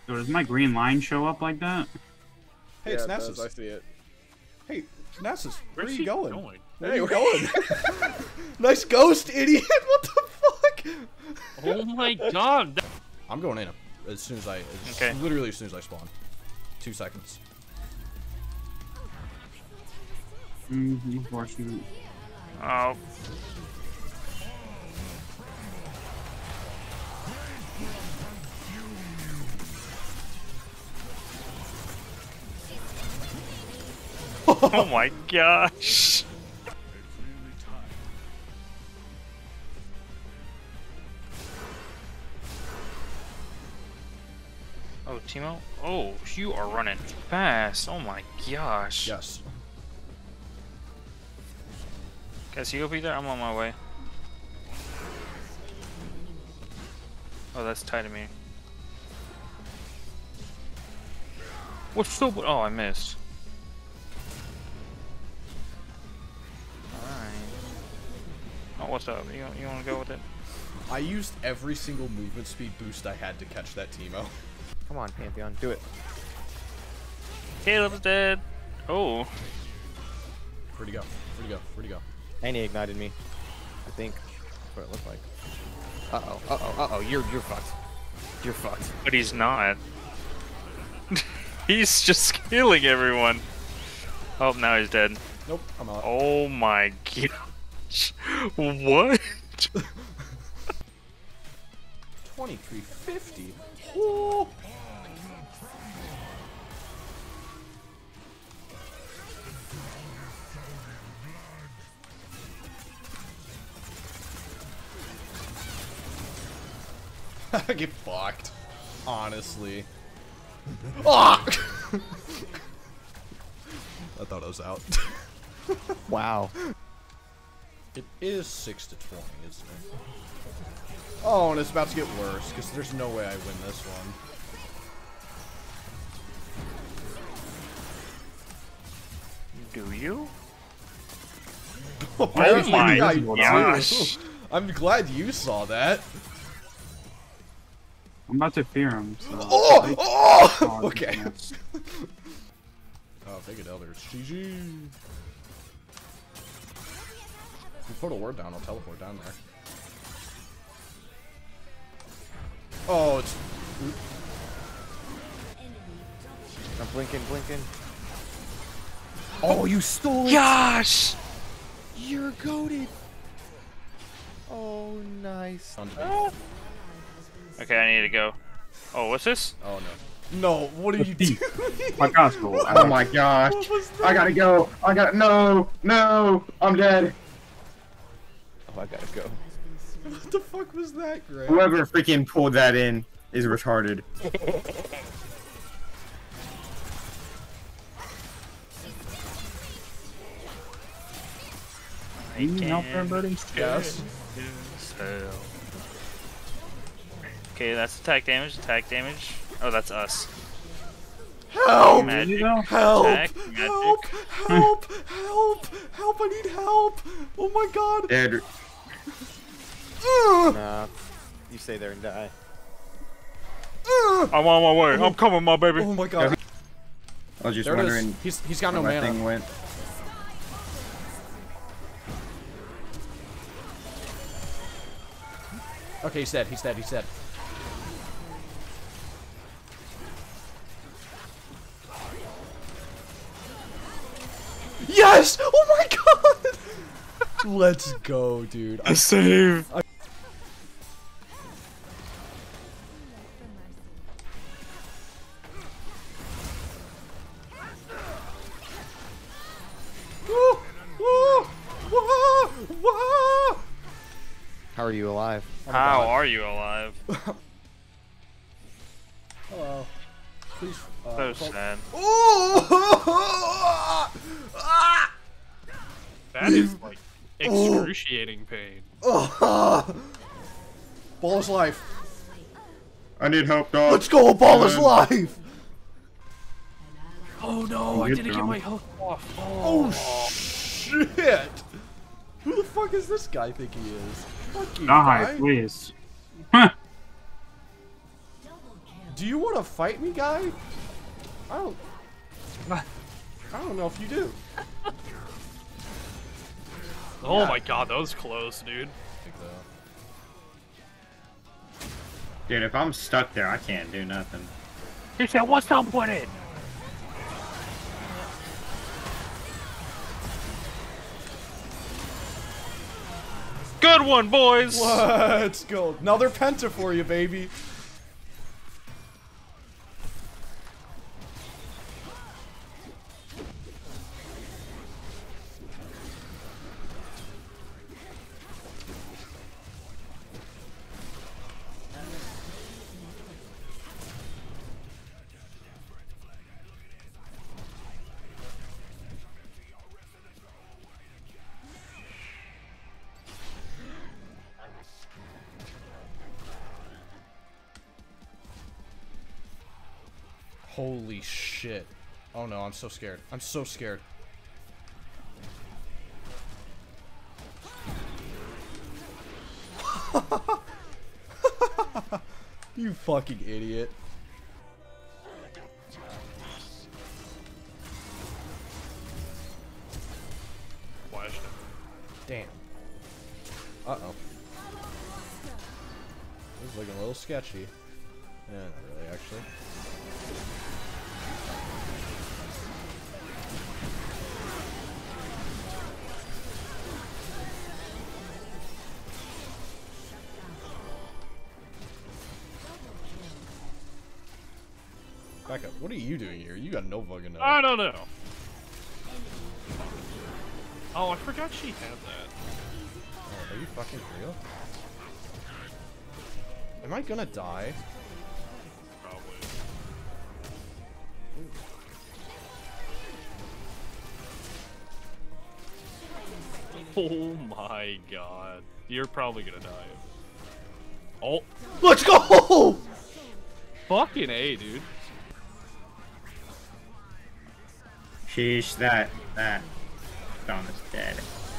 So does my green line show up like that? Hey, Yeah, it's it does, Nessus. I see it. Hey, Nessus, where are Where's you he going? going? Where are you going? Nice ghost, idiot! What the fuck? Oh my god! I'm going in as soon as I, Okay. literally as soon as I spawn. 2 seconds. Unfortunate. Oh. Oh my gosh! Oh, Timo? Oh, you are running fast. Oh my gosh. Yes. Guys, you be there? I'm on my way. Oh, that's tight to me. What's so? Oh, I missed. Alright. Oh, what's up? You wanna go with it? I used every single movement speed boost I had to catch that Teemo. Come on, Pantheon, do it. Caleb's dead. Oh. Where'd he go? Where'd he go? Where'd he go? And he ignited me. I think. That's what it looked like. Uh-oh, uh-oh, uh-oh, you're fucked. You're fucked. But he's not. He's just killing everyone. Oh, now he's dead. Nope, I'm out. Oh my gosh. What? 2350. Oh. Get fucked. Honestly. Ah! I thought I was out. Wow. It is 6 to 20, isn't it? Oh, and it's about to get worse, because there's no way I win this one. Do you? Apparently my I gosh. do. I'm glad you saw that. I'm about to fear him. So Oh! Oh! Oh, Okay. yes. Oh, take it, Elders. GG. If you put a word down, I'll teleport down there. Oh, it's... I'm blinking. Oh, you stole it! Gosh! You're goated! Oh, nice. Fun to be. Okay, I need to go. Oh, what's this? Oh, no. No, what are you doing? My gospel. Oh my gosh. What was that? I gotta go. No, I'm dead. Oh, I gotta go. What the fuck was that, Greg? Whoever freaking pulled that in is retarded. You need help there, buddy? Yes. Okay, that's attack damage. Oh, that's us. Help! Magic. Help! Attack, Help! magic. Help! Help! Help! I need help! Oh my god! Dead. Nah. You stay there and die. I'm on my way. I'm coming, my baby. Oh my god. I was just There it wondering is. He's got no where my mana. thing went. Okay, he's dead. Yes! Oh my god! Let's go, dude. A save. Woo! Woo! Woo! Woo! How are you alive? How are you alive? Hello. Please. So sad. Oh! Ah! That is like excruciating pain. Oh! Ball is life. I need help, dog. Let's go, Ball is life. Oh no, I Good didn't get job. my health off. Oh shit! Who the fuck is this guy think he is? Fuck you, Die, guy. please. Do you want to fight me, guy? I don't know if you do. Oh my god, that was close, dude. Dude, if I'm stuck there, I can't do nothing. He said, "What's up with it?" Good one, boys. Let's go. Another penta for you, baby. Holy shit. Oh no, I'm so scared. I'm so scared. You fucking idiot. Flashed him. Damn. Uh-oh. This is looking a little sketchy. Yeah, not really, actually. Back up. What are you doing here? You got no fucking know. I don't know. Oh, I forgot she had that. Oh, are you fucking real? Am I gonna die? Probably. Oh my god. You're probably gonna die. Oh. Let's go! Fucking A, dude. Sheesh, that Dawn is dead.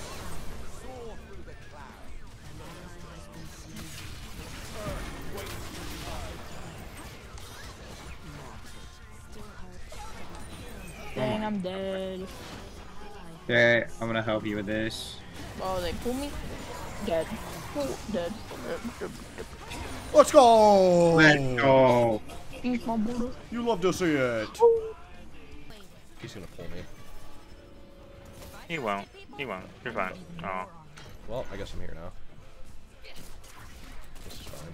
Dang, I'm dead. Okay, I'm gonna help you with this. Oh, they pull me. Dead. Oh, dead. Let's go! Let's go. Eat my brother. You love to see it. He's gonna pull me. He won't. He won't. You're fine. Oh. Well, I guess I'm here now. This is fine.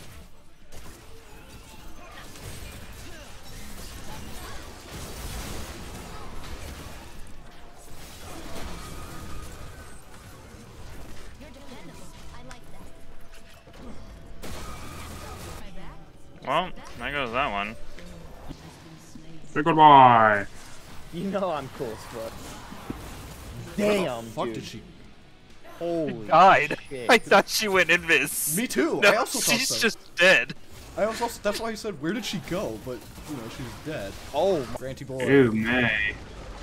Well, there goes that one. Say goodbye. You know I'm cool as fuck. Damn, Fuck dude. did she? Holy Died. shit. I thought she went invis. Me too. No, I also thought she's so. just dead. I also that's why I said where did she go? But you know she's dead. Oh, my. Granty boy. Ew, May.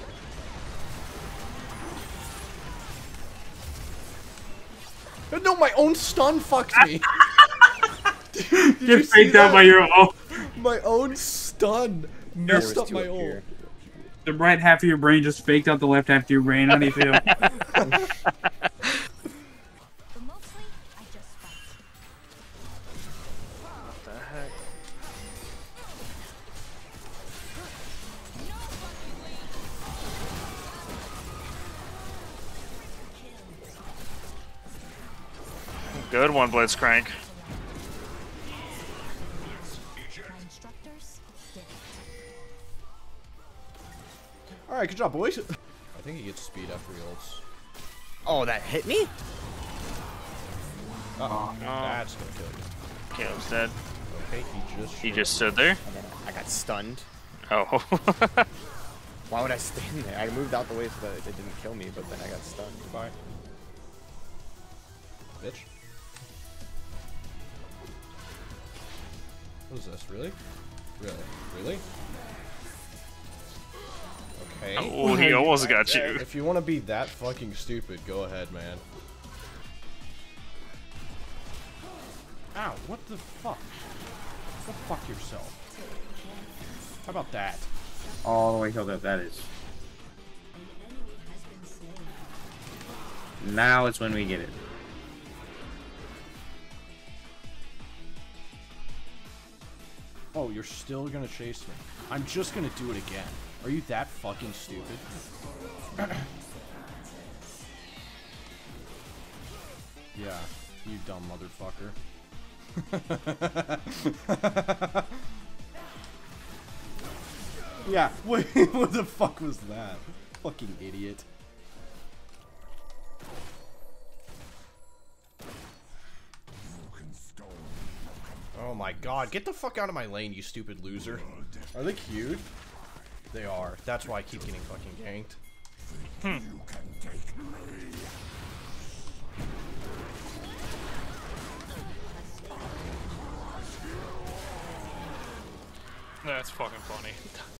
No, my own stun fucked me. Did you Get see faked out that? by your own. My own stun messed up my ult. The right half of your brain just faked out the left half of your brain. How do you feel? Good one, Blitzcrank. Alright, good job, boys. I think he gets speed after he ults. Oh, that hit me? Uh-oh. That's gonna kill you. Caleb's dead. Okay, He just stood there. I got stunned. Oh. Why would I stand there? I moved out the way so that it didn't kill me, but then I got stunned. Goodbye. Bitch. What is this? Really? Really? Really? Okay. Oh, he almost got you. If you want to be that fucking stupid, go ahead, man. Ow, what the fuck? Go fuck yourself. How about that? All the way healed up, that is. Now it's when we get it. Oh, you're still gonna chase me. I'm just gonna do it again. Are you that fucking stupid? Yeah, you dumb motherfucker. Yeah, wait, what the fuck was that? Fucking idiot. Oh my god, get the fuck out of my lane, you stupid loser. Are they cute? They are. That's why I keep getting fucking ganked. That's fucking funny.